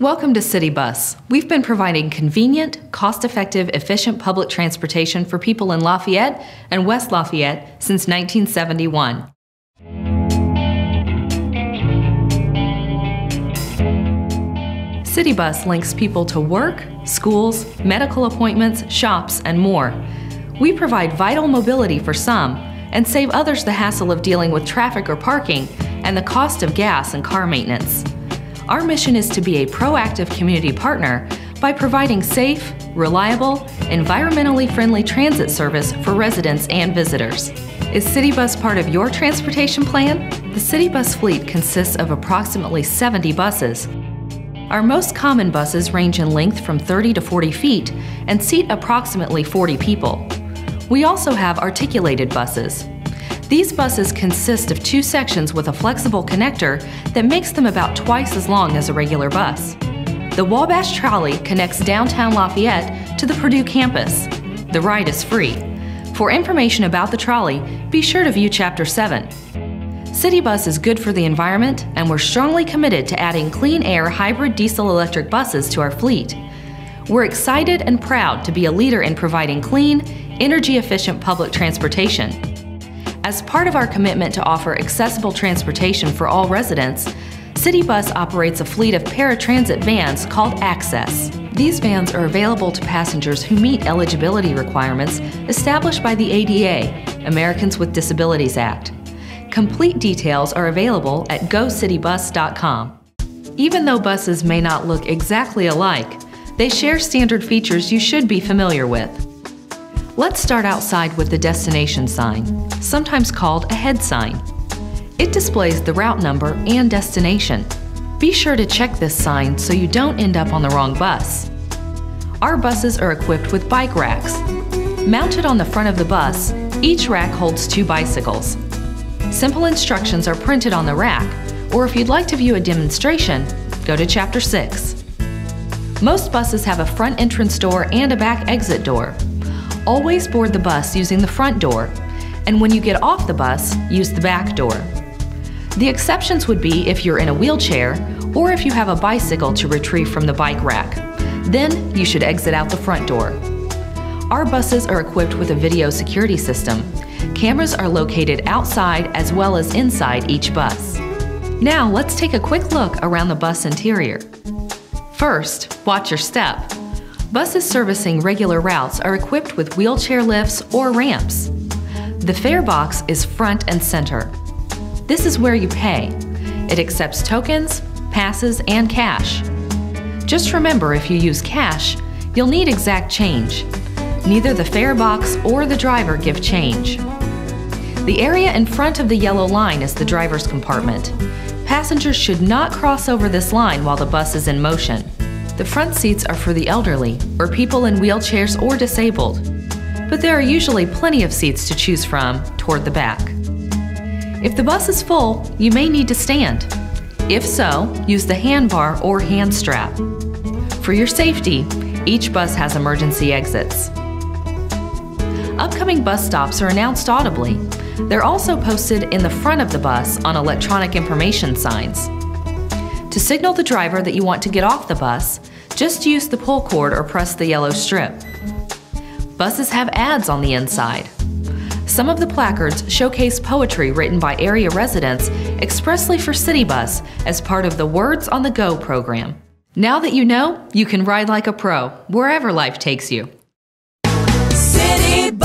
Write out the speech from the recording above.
Welcome to City Bus. We've been providing convenient, cost-effective, efficient public transportation for people in Lafayette and West Lafayette since 1971. City Bus links people to work, schools, medical appointments, shops, and more. We provide vital mobility for some and save others the hassle of dealing with traffic or parking and the cost of gas and car maintenance. Our mission is to be a proactive community partner by providing safe, reliable, environmentally friendly transit service for residents and visitors. Is City Bus part of your transportation plan? The City Bus fleet consists of approximately 70 buses. Our most common buses range in length from 30 to 40 feet and seat approximately 40 people. We also have articulated buses. These buses consist of two sections with a flexible connector that makes them about twice as long as a regular bus. The Wabash Trolley connects downtown Lafayette to the Purdue campus. The ride is free. For information about the trolley, be sure to view Chapter 7. City Bus is good for the environment, and we're strongly committed to adding clean air hybrid diesel-electric buses to our fleet. We're excited and proud to be a leader in providing clean, energy-efficient public transportation. As part of our commitment to offer accessible transportation for all residents, City Bus operates a fleet of paratransit vans called Access. These vans are available to passengers who meet eligibility requirements established by the ADA, Americans with Disabilities Act. Complete details are available at gocitybus.com. Even though buses may not look exactly alike, they share standard features you should be familiar with. Let's start outside with the destination sign, sometimes called a head sign. It displays the route number and destination. Be sure to check this sign so you don't end up on the wrong bus. Our buses are equipped with bike racks. Mounted on the front of the bus, each rack holds 2 bicycles. Simple instructions are printed on the rack, or if you'd like to view a demonstration, go to Chapter 6. Most buses have a front entrance door and a back exit door. Always board the bus using the front door, and when you get off the bus, use the back door. The exceptions would be if you're in a wheelchair or if you have a bicycle to retrieve from the bike rack. Then you should exit out the front door. Our buses are equipped with a video security system. Cameras are located outside as well as inside each bus. Now let's take a quick look around the bus interior. First, watch your step. Buses servicing regular routes are equipped with wheelchair lifts or ramps. The fare box is front and center. This is where you pay. It accepts tokens, passes, and cash. Just remember, if you use cash, you'll need exact change. Neither the fare box or the driver give change. The area in front of the yellow line is the driver's compartment. Passengers should not cross over this line while the bus is in motion. The front seats are for the elderly or people in wheelchairs or disabled, but there are usually plenty of seats to choose from toward the back. If the bus is full, you may need to stand. If so, use the hand bar or hand strap. For your safety, each bus has emergency exits. Upcoming bus stops are announced audibly. They're also posted in the front of the bus on electronic information signs. To signal the driver that you want to get off the bus, just use the pull cord or press the yellow strip. Buses have ads on the inside. Some of the placards showcase poetry written by area residents expressly for City Bus as part of the Words on the Go program. Now that you know, you can ride like a pro wherever life takes you. City Bus.